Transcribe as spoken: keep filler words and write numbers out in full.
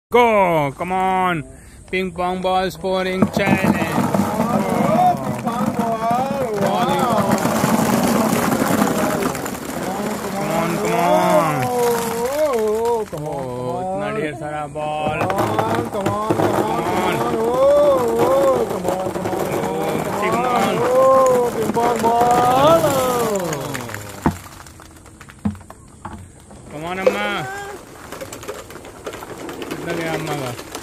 Go! Come on! Ping pong ball scoring challenge! Oh, ping pong ball! Wow! Come on, come on! Oh, come on! Oh, इतना ढेर सारा ball! Come on, come on, come on! Oh, come on, come on! Come on! Oh, ping pong ball! Come on, अम्मा! कितना गया अम्मा का?